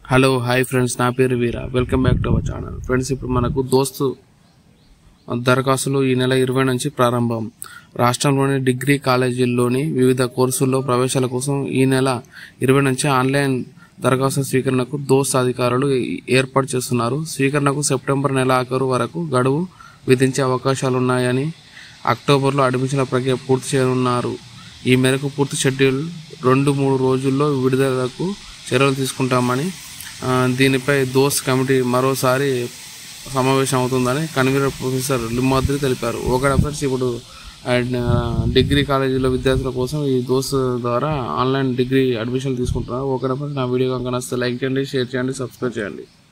Hello hi friends, నా పేరు Veera. Welcome back to our channel. Friends, ఇప్పుడు మనకు దోస్తు దరఖాస్తులు ఈ నెల 20 నుంచి ప్రారంభం. రాష్ట్రంలోని డిగ్రీ కాలేజీల్లోని వివిధ కోర్సుల్లో ప్రవేశాల కోసం ఈ నెల 20 నుంచి ఆన్లైన్ దరఖాస్తు స్వీకరణకు దోస్త్ అధికారులు ఏర్పాటు చేస్తున్నారు. స్వీకరణకు సెప్టెంబర్ నెల ఆఖరు వరకు గడువు విధించే అవకాశాలున్నాయని, అక్టోబర్లో అడ్మిషన్ల ప్రక్రియ పూర్తి చేయనున్నారు. ఈ మేరకు పూర్తి షెడ్యూల్ 2-3 రోజుల్లో విడుదలకు చర్యలు తీసుకుంటామని, దీనిపై దోస్త్ కమిటీ మరోసారి సమావేశం అవుతుందని కన్వీనర్ ప్రొఫెసర్ లిమ్మాద్రి తెలిపారు. ఓకే ఫ్రెండ్స్, ఇప్పుడు డిగ్రీ కాలేజీలో విద్యార్థుల కోసం ఈ దోస్త్ ద్వారా ఆన్లైన్ డిగ్రీ అడ్మిషన్లు తీసుకుంటున్నారు. ఓకే ఫ్రెండ్స్, నా వీడియో కనుక నచ్చితే లైక్ చేయండి, షేర్ చేయండి, సబ్స్క్రైబ్ చేయండి.